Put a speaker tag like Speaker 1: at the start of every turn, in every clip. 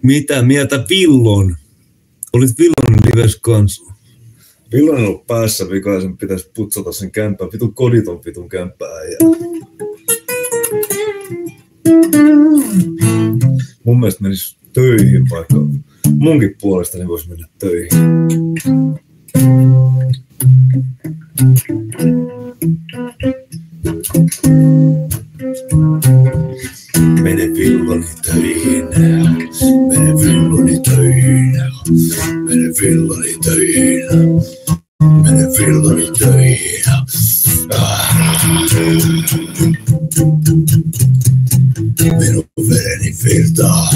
Speaker 1: Mitä mieltä Villon? Olit Villonin lives kanssa? Villon on ollut päässä vikaisen, pitäisi putsata sen kämppää. Vitun koditon vitun kämppää. Ja... mun mielestä menisi töihin, vaikka munkin puolestani voisi mennä töihin. Mene Villoni töihin, mene Villoni töihin, mene Villoni töihin, mene Villoni töihin. Minun vereni virtaa,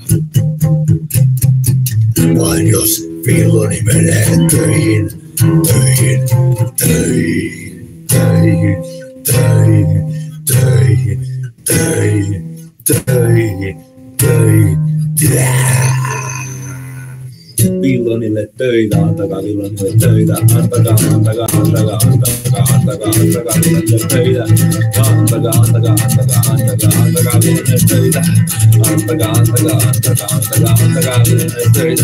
Speaker 1: vain jos Villoni menee töihin, töihin, töihin, töihin, töihin, töihin, töihin, töihin, töihin. Villonille töitä, antakaa Villonille töitä, antakaa Villonille töitä, antakaa Villonille töitä, antakaa Villonille töitä,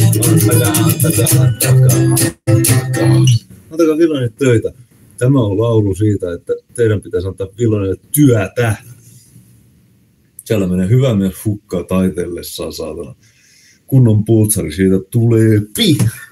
Speaker 1: antakaa Villonille töitä. Tämä on laulu siitä, että teidän pitäisi antaa Villonille työtä. Siellä menee hyvä mies hukkaa taiteellessaan, saatana. Kunnon pultsari siitä tulee.